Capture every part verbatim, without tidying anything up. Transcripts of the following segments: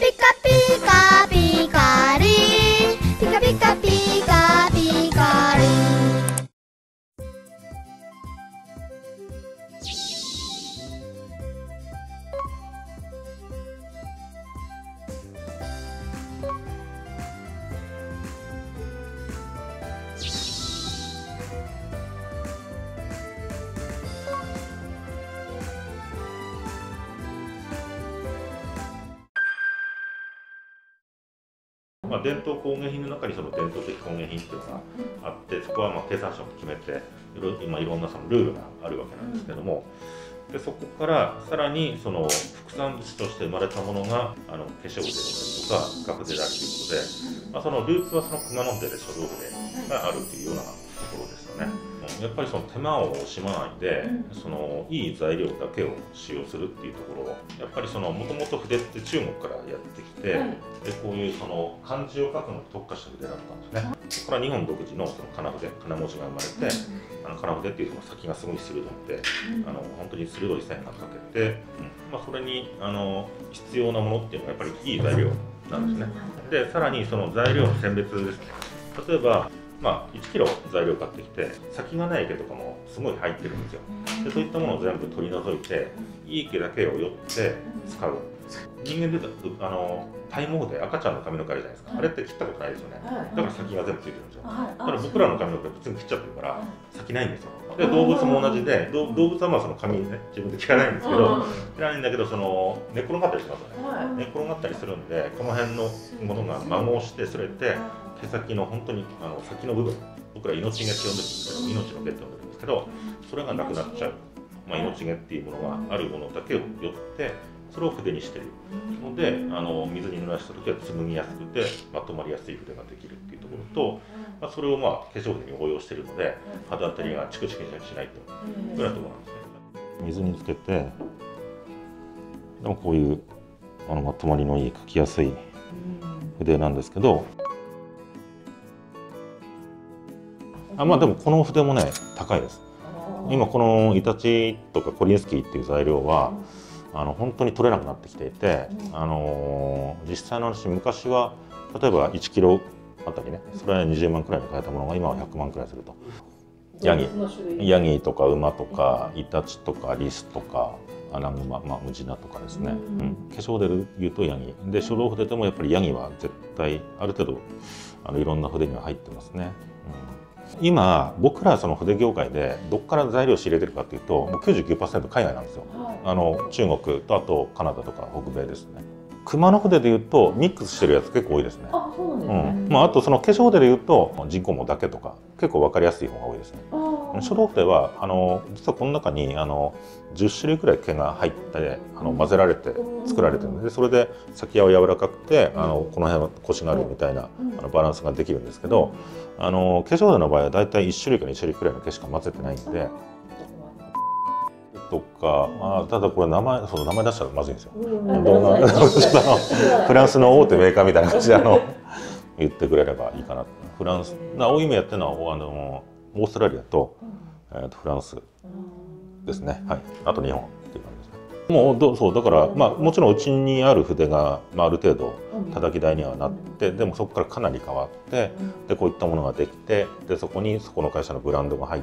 ピカピカピカリピカピカピカピカリ。 まあ、伝統工芸品の中にその伝統的工芸品っていうのがあって、そこはまあ経産省も決めていろ今いろんなそのルールがあるわけなんですけども、でそこからさらにその副産物として生まれたものがあの化粧筆だったりとか画筆であるということで、まあ、そのルーツはその熊野筆で書道筆があるというようなところですよね。やっぱりその手間を惜しまないで、そのいい材料だけを使用するっていうところ、やっぱりそのもともと筆って中国からやってきて、でこういうその漢字を書くのに特化した筆だったんですね。そこから日本独自のその仮名筆、仮名文字が生まれて、あの仮名筆っていうその先がすごい鋭くて、あの本当に鋭い線が書けて、うんまあ、それにあの必要なものっていうのはやっぱりいい材料なんですね。でさらにその材料の選別ですね。例えばまあ、いちキロ材料買ってきて先がない毛とかもすごい入ってるんですよ。でそういったものを全部取り除いていい毛だけをよって使う。人間であの体毛で赤ちゃんの髪の毛あるじゃないですか、あれって切ったことないですよね。だから先が全部ついてるんですよ。だから僕らの髪の毛普通に切っちゃってるから先ないんですよ。で動物も同じで、動物はまあその髪ね自分で切らないんですけど、切らないんだけどその寝転がったりしますよね。寝転がったりするんでこの辺のものが摩耗してそれて毛先の本当にあの先の部分、僕ら命毛って呼んでるんですけど、命の毛って呼んでるんですけど、それがなくなっちゃう、まあ、命毛っていうものがあるものだけをよってそれを筆にしてるので、あの水に濡らした時は紡ぎやすくてまとまりやすい筆ができるっていうところと、まあ、それをまあ化粧筆に応用しているので肌当たりがチクチクしないというようなところなんですね。水につけて、でもこういうあのまとまりのいい書きやすい筆なんですけど、あまあでもこの筆もね高いです。今このイタチとかコリンスキーっていう材料はあの本当に取れなくなってきていて、あのー、実際の話昔は例えばいちキロあたりね、それはにじゅうまんくらいで買えたものが今はひゃくまんくらいすると。ヤギヤギとか馬とかイタチとかリスとかアナグマ、まあ、ムジナとかですね、うん、化粧で言うとヤギで、書道筆でもやっぱりヤギは絶対ある程度あのいろんな筆には入ってますね。うん、今僕らその筆業界でどこから材料を仕入れてるかっていうともう きゅうじゅうきゅうパーセント 海外なんですよ。あの中国とあとカナダとか北米ですね。熊野筆でいうとミックスしてるやつ結構多いですね。あ、そうなんですね。うん、まああとその化粧筆でいうと人工毛だけとか結構分かりやすい方が多いですね。書道筆はあの実はこの中にあのじゅっしゅるいくらい毛が入ってあの混ぜられて作られてるので、それで先は柔らかくてあのこの辺はコシがあるみたいなあのバランスができるんですけど、あの化粧筆の場合はだいたいいっしゅるいかにしゅるいくらいの毛しか混ぜてないんで。とか、あただこれ名前そう名前出したらまずいんですよ。フランスの大手メーカーみたいな感じであの言ってくれればいいかな。フランス青い目やってるのはあのオーストラリアと、えー、とフランスですね。はい。あと日本っていう感じですね。もうどそうだからまあもちろんうちにある筆が、まあ、ある程度叩き台にはなって、でもそこからかなり変わってでこういったものができて、でそこにそこの会社のブランドが入って。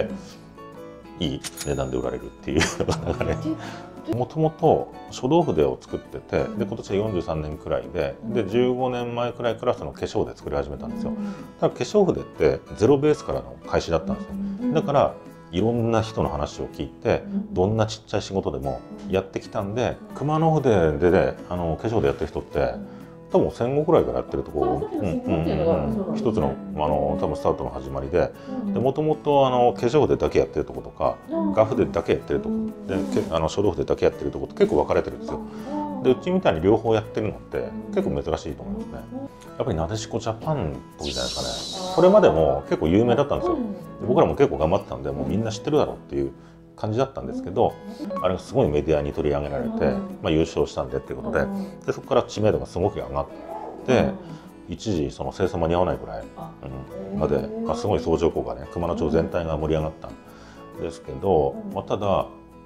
いい値段で売られるっていう流れ。もともと書道筆を作ってて、で今年はよんじゅうさんねんくらいで、でじゅうごねんまえくらいからその化粧筆作り始めたんですよ。ただ化粧筆ってゼロベースからの開始だったんですよ。だからいろんな人の話を聞いて、どんなちっちゃい仕事でもやってきたんで、熊野筆で、ね、あの化粧でやってる人って多分戦後くらいからやってるところ一つのあの多分スタートの始まりで、もともと化粧筆だけやってるとことか画筆だけやってるとこであの書道筆だけやってるとこって結構分かれてるんですよ。でうちみたいに両方やってるのって結構珍しいと思いますね。やっぱりなでしこジャパンとかじゃないですかね。これまでも結構有名だったんですよ。僕らも結構頑張ってたんでもうみんな知ってるだろうっていう感じだったんですけど、あれがすごいメディアに取り上げられて、まあ、優勝したんでっていうことで、でそこから知名度がすごく上がって、一時その清掃間に合わないぐらい、うん、まで、まあ、すごい相乗効果ね熊野町全体が盛り上がったんですけど、まあ、ただ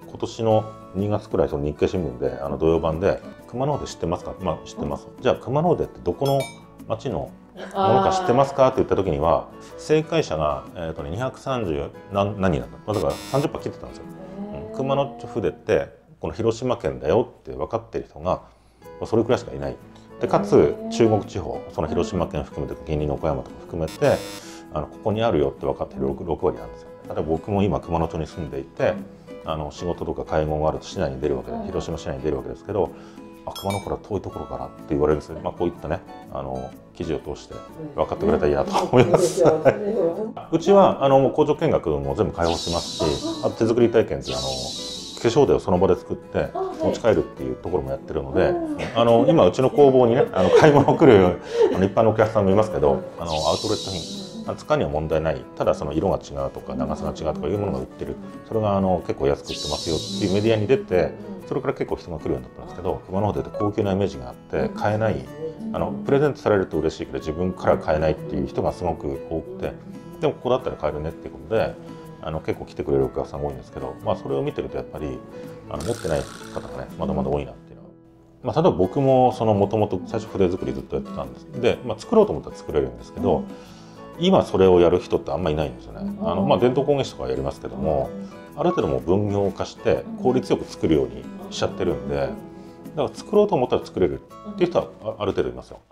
今年のにがつくらいその日経新聞であの土曜版で「熊野筆知ってますか?」まあ知ってます、じゃあ熊野筆ってどこの町のものか知ってますかって言った時には正解者が、えーとね、にひゃくさんじゅう何何人だった、だからさんじゅっパー切ってたんですよ。うん、熊野筆ってこの広島県だよって分かってる人がそれくらいしかいない。でかつ中国地方、その広島県含めて近隣の岡山とか含めてあのここにあるよって分かってる 6, ろく割なんですよ。例えば僕も今熊野町に住んでいて、あの仕事とか会合があると市内に出るわけで、広島市内に出るわけですけど、あ熊野から遠いところからって言われるんですよ。まあ、こういったねあの記事を通して分かってくれたらいいなと思います。うちはあのもう工場見学も全部開放してますし、あと手作り体験っていうあの化粧台をその場で作って持ち帰るっていうところもやってるので、あの今うちの工房にねあの買い物来るあの一般のお客さんもいますけど、あのアウトレット品使うには問題ない、ただその色が違うとか長さが違うとかいうものが売ってる、それがあの結構安く売ってますよっていうメディアに出て、それから結構人が来るようになったんですけど、熊野筆って高級なイメージがあって買えない、あのプレゼントされると嬉しいけど自分から買えないっていう人がすごく多くて、でもここだったら買えるねっていうことであの結構来てくれるお客さんが多いんですけど、まあ、それを見てるとやっぱりあの持ってない方がねまだまだ多いなっていうのは、まあ、例えば僕ももともと最初筆作りずっとやってたんですで、まあ、作ろうと思ったら作れるんですけど、今それをやる人ってあんまりいないんですよね。あの、まあ、伝統工芸士とかはやりますけども、ある程度もう分業化して効率よく作るようにしちゃってるんで、だから作ろうと思ったら作れるっていう人はある程度いますよ。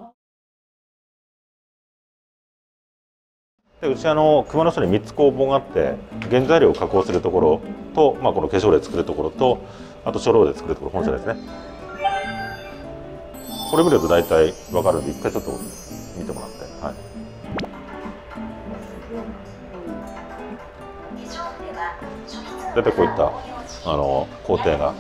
でうちあの熊野市にみっつ工房があって、原材料を加工するところと、まあ、この化粧で作るところと、あと書道で作るところ、本社ですね。これ見ると大体分かるんで一回ちょっと見てもらって、はい、大体こういったあの工程が。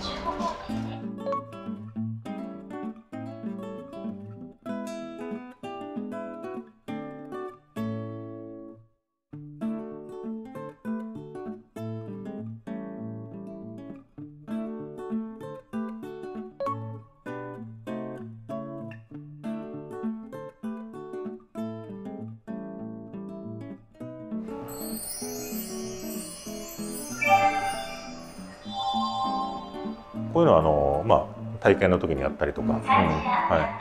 こういうのはあの、まあ、体験の時にやったりとか、うん、はい、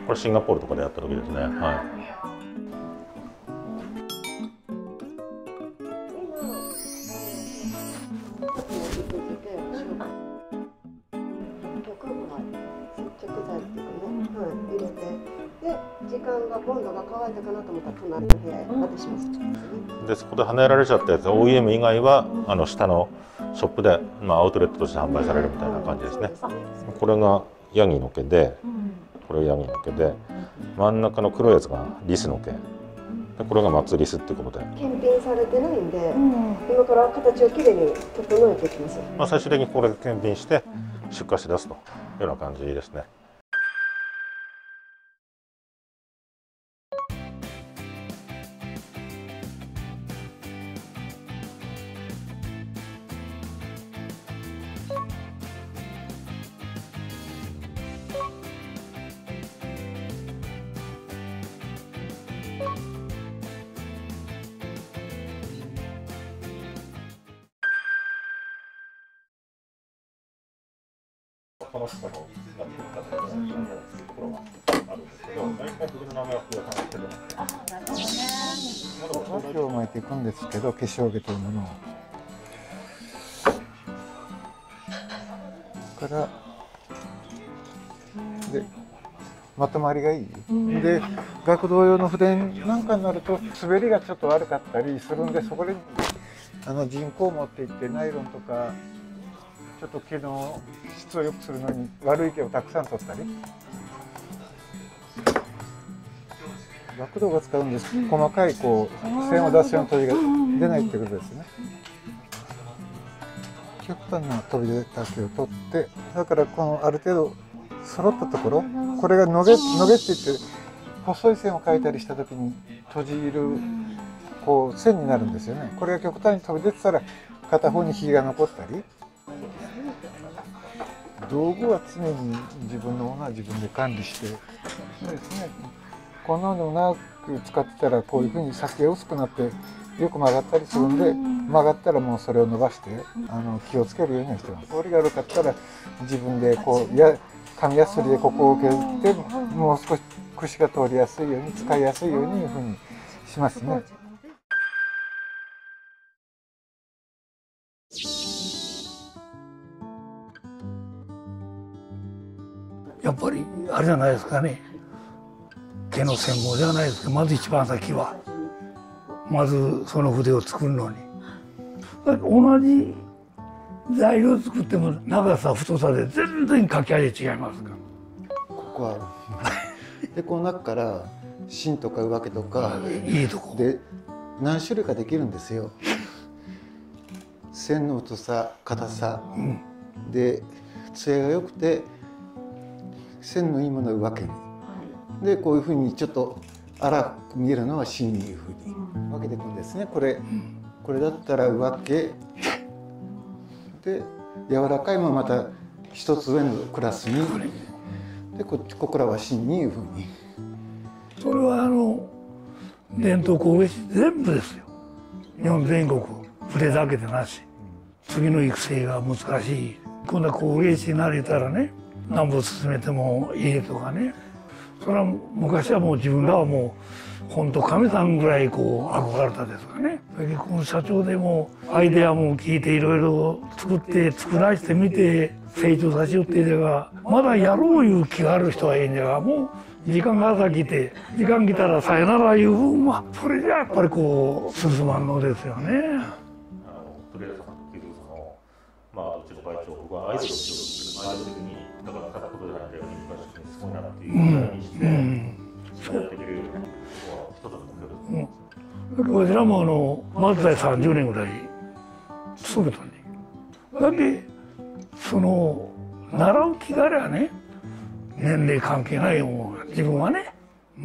これシンガポールとかでやった時ですね。はい。 時間が温度が乾いたかなと思ったら隣の部屋へ渡します。 でそこで跳ねられちゃったやつ オーイーエム 以外はあの下のショップで、まあ、アウトレットとして販売されるみたいな感じですね。これがヤギの毛で、これヤギの毛で、真ん中の黒いやつがリスの毛で、これが松リスっていうことで検品されてないんで、今から形をきれいに整えていきます。 まあ最終的にこれで検品して出荷して出すというような感じですね。この下のところがあるんですけど、大体僕の名前は福田さんが言ってるんですけど、 脇を巻いていくんですけど、化粧毛というものを。からでまとまりがいい。で学童用の筆なんかになると滑りがちょっと悪かったりするんで、そこであの人工を持っていってナイロンとかちょっと毛の質を良くするのに悪い毛をたくさん取ったり。学童が使うんです。細かいこう線を出すような飛びが出ないってことですね。極端な飛び出た毛を取って、だからこのある程度揃ったところ、これがのげのげって言って細い線を描いたりした時に閉じるこう線になるんですよね。これが極端に飛び出てたら片方にひげが残ったり。道具は常に自分のものは自分で管理して、そうですね。こんなのもなく使ってたらこういうふうに先が薄くなってよく曲がったりするんで、曲がったらもうそれを伸ばしてあの気をつけるようにはしてます。折りが悪かったら自分でこうや紙やすりでここを削ってもう少し串が通りやすいように使いやすいようにいうふうにしますね。 やっぱりあれじゃないですかね、毛の専門じゃないですけど、まず一番先はまずその筆を作るのに同じ材料作っても長さ太さで全然書き味違いますから。 ここはでこの中から芯とか上毛とかいいとこで何種類かできるんですよ。線の太さ硬さ、うん、で艶が良くて線のいいものは上毛に、でこういうふうにちょっと粗く見えるのは芯にいうふうに分けていくんですね。これ、うん、これだったら上毛で柔らかいもまた一つ上のクラスにでこここらは芯にいうふうに。 それはあの伝統工芸士全部ですよ。日本全国筆だけでなし、次の育成が難しい。今度は工芸士になれたらね、何歩進めてもいいとかね。それは昔はもう自分らはもう本当神さんぐらいこう憧れたですかね。この社長でもアイデアも聞いていろいろ作って作らせてみて成長させようっていうのが、まだやろういう気がある人はいいんじゃが、もう時間が朝来て時間来たらさよならいう分はそれじゃやっぱりこう進まんのですよね。 とりあえずさんというそのまあうちの会長僕はアイドルをしようとするアイドル的にだから片言じゃなくて昔にすごいなっていうぐらいにしてやっていけるようなことは一つの目標です。 こちらもあの松代さんじゅうねんぐらい勤めたんで、だけその習う気があればね、年齢関係ないよ自分はね、うん。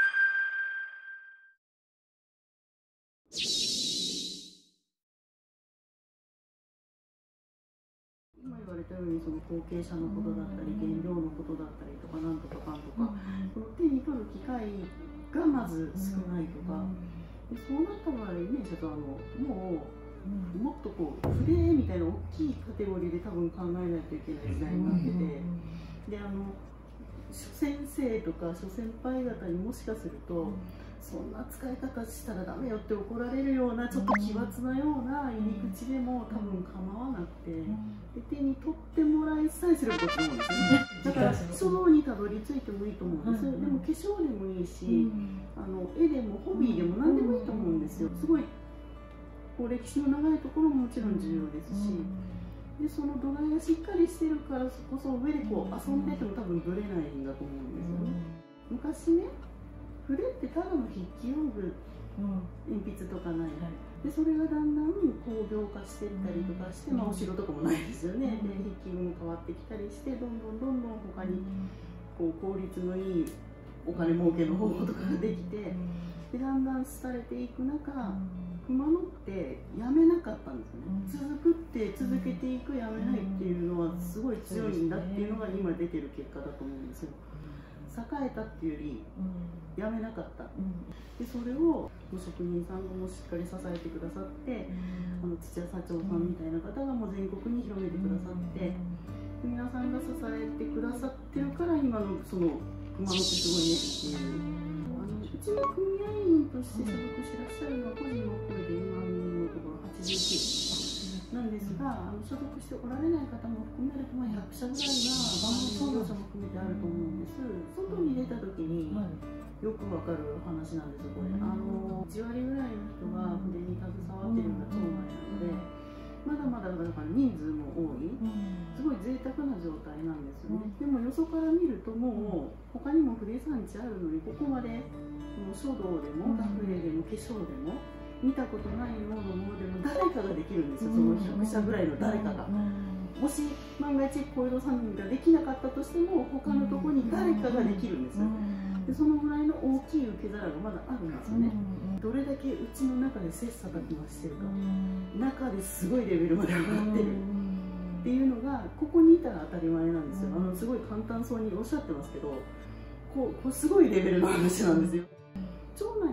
今言われたようにその後継者のことだったり原料のことだったりとかなんとかかんとか、その手に取る機会がまず少ないとか、そうなった場合ね、ちょっとあのもうもっとこう筆みたいな大きいカテゴリーで多分考えないといけない時代になってて、であの諸先生とか諸先輩方にもしかすると、そんな使い方したらダメよって怒られるようなちょっと奇抜なような入り口でも多分構わなくて、で手に取ってもらいさえすればいいと思うんですよね。だから書道にたどり着いてもいいと思うんですよ。でも化粧でもいいし、あの絵でもホビーでも何でもいいと思うんですよ。すごいこう歴史の長いところももちろん重要ですし、でその土台がしっかりしてるからこそ上でこう遊んでても多分ぶれないんだと思うんですよね。昔ね、筆ってただの筆記用具、鉛筆とかない、でそれがだんだん工業化していったりとかして、まあ、お城とかもないですよね。で筆記具も変わってきたりして、どんどんどんどん他にこう効率のいいお金儲けの方法とかができて、でだんだん廃れていく中、熊野ってやめなかったんですよね。続くって続けていく、やめないっていうのはすごい強いんだっていうのが今出てる結果だと思うんですよ。栄えたっていうよりやめなかった、でそれを職人さんがもしっかり支えてくださって、あの土屋社長さんみたいな方がもう全国に広めてくださって、皆さんが支えてくださってるから今のその熊野ってすごいねっていう。あのうちの組合員として所属してらっしゃるのは個人の声で今のところはちじゅうきゅうなんですが、あの所属しておられない方も含めるとひゃくしゃぐらいが万能創業者も含めてあると思うんです。外に出た時によくわかる話なんですこれ。あのいちわりぐらいの人が筆に携わってるような町内なので、まだまだだから人数も多い、すごい贅沢な状態なんですよね。でもよそから見るともう他にも筆産地あるのに、ここまで書道でも画筆でも化粧でも見たことないようなものでも誰かができるんですよ。そのひゃくしゃぐらいの誰かが。もし万が一小江戸さんができなかったとしても他のところに誰かができるんですよ。でそのぐらいの大きい受け皿がまだあるんですよね。どれだけうちの中で切磋琢磨してるか、中ですごいレベルまで上がってるっていうのがここにいたら当たり前なんですよ。あのすごい簡単そうにおっしゃってますけど、こうこうすごいレベルの話なんですよ。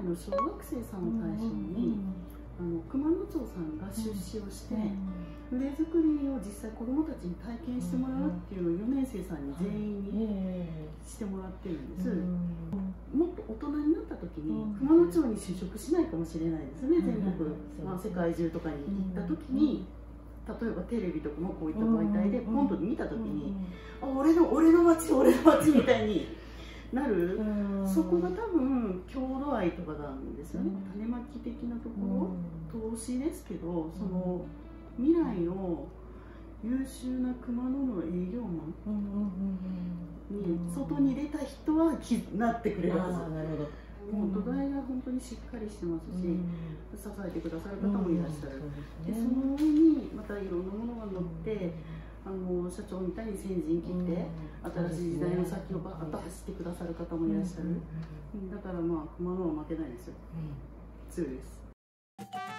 の小学生さんを対象に、あの熊野町さんが出資をして、筆作りを実際子どもたちに体験してもらうっていうのをよねん生さんに全員にしてもらってるんです。もっと大人になった時に熊野町に就職しないかもしれないですね。全国、まあ、世界中とかに行った時に、例えばテレビとかもこういった媒体でポンと見た時に、あ、俺の俺の町俺の町みたいになる、そこが多分郷土愛とかなんですよね。種まき的なところ、投資ですけど、その未来の優秀な熊野の営業マンに外に出た人はきなってくれるはず。もう土台が本当にしっかりしてますし、支えてくださる方もいらっしゃる。でその上にまたいろんなものが乗って、あの社長みたいに先陣切って新しい時代の先をバーッと走ってくださる方もいらっしゃる。だからまあ熊野は負けないですよ。強いです。